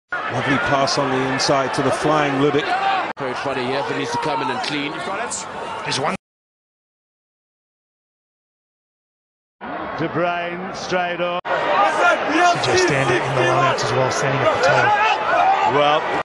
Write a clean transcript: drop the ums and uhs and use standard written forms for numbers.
Lovely pass on the inside to the flying Lubick. Very funny here, but needs to come in and clean. You've got it. There's one. De Bruyne straight on. CJ Stander in the lineouts as well, standing at the toe. Well.